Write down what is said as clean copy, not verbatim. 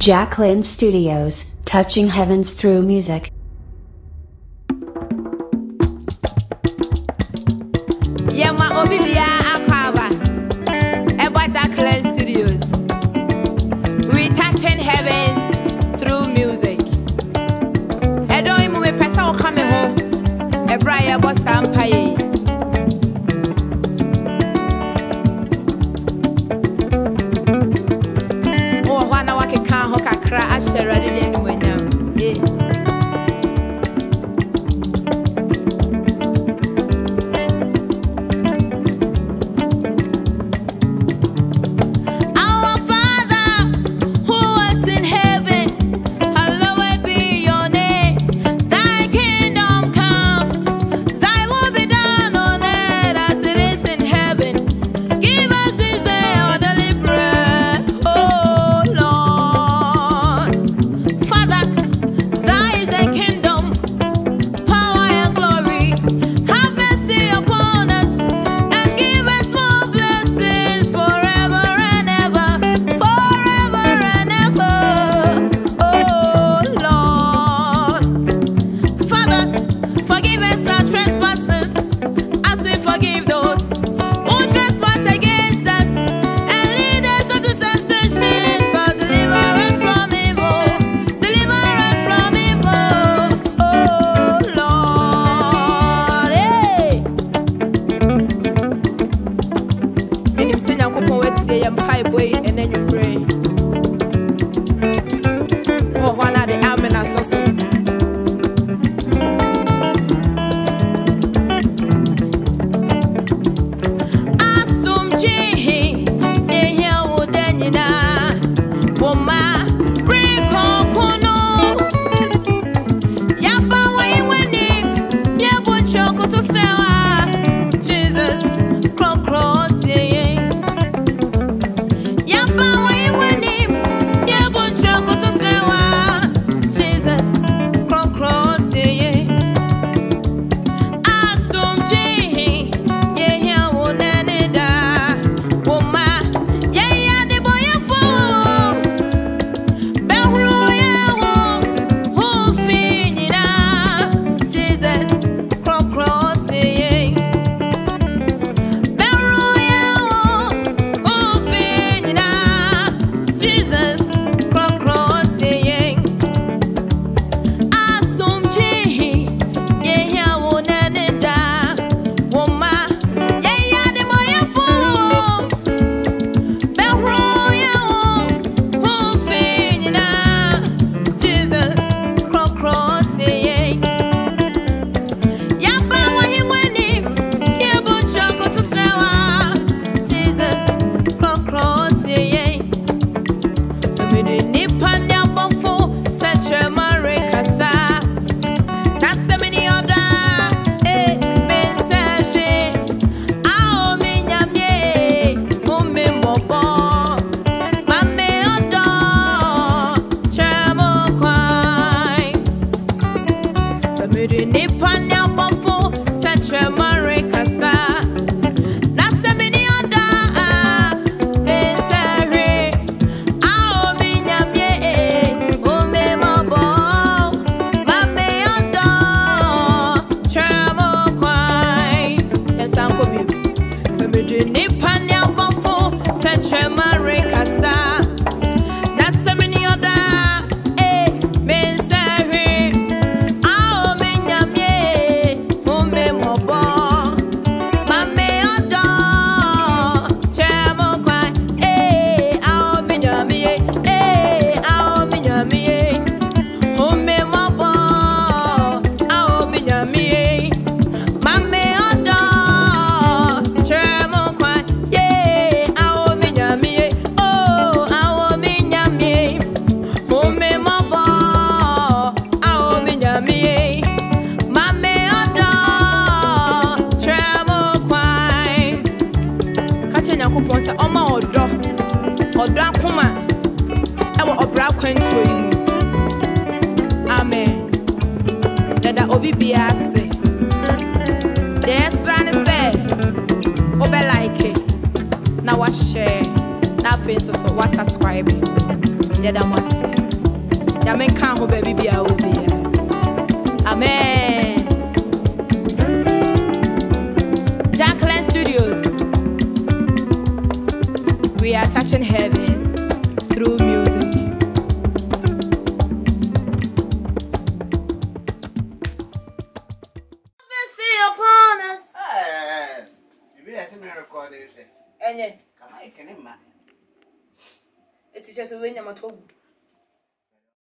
JAK Lens Studios, touching heavens through music. Yeah, my Obibia Akava, about JAK Lens Studios. We touching heavens through music. I don't even know if I come home. A briar was Sampaye. Oh, one hour can hook a crash rather than when Obibia say, the extra say, Obe like it. Now what share, now face so what subscribe. Yadamase. Yamen can't hold baby be our baby. Amen. JAK Lens Studios. We are touching heavens through music. See upon us. You be as a miracle. And yet, Come on, can you? it is just a win. I'm a told.